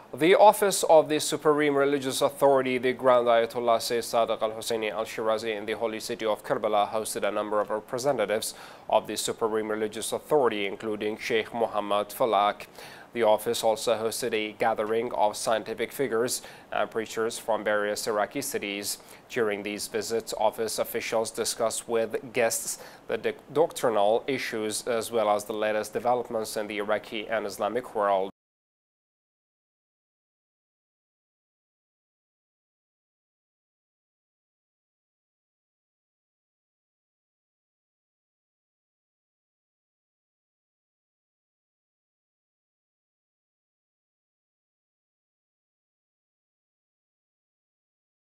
The office of the Supreme Religious Authority, the Grand Ayatollah Sadiq al-Husseini al-Shirazi in the holy city of Karbala, hosted a number of representatives of the Supreme Religious Authority, including Sheikh Mohammed Falak. The office also hosted a gathering of scientific figures and preachers from various Iraqi cities. During these visits, office officials discussed with guests the doctrinal issues as well as the latest developments in the Iraqi and Islamic world.